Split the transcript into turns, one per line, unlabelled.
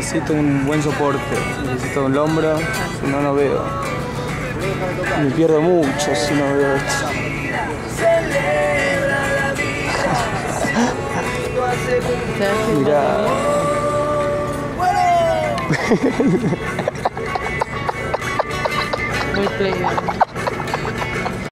necesito un buen soporte, necesito un hombro, si no, no veo. Me pierdo mucho si no veo esto. Mirá.
Muy playboy.